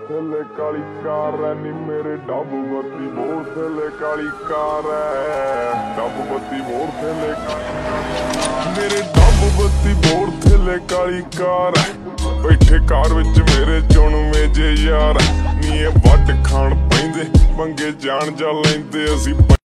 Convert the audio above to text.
थले काली कार है नी मेरे डब बत्ती मोड़ थले काली कार है डब बत्ती मोड़ थले मेरे डब बत्ती मोड़ थले काली कार है बैठे कार विच मेरे चुनवे जे यार नी वड खाण पैंदे पंगे जान जा लैंदे असी।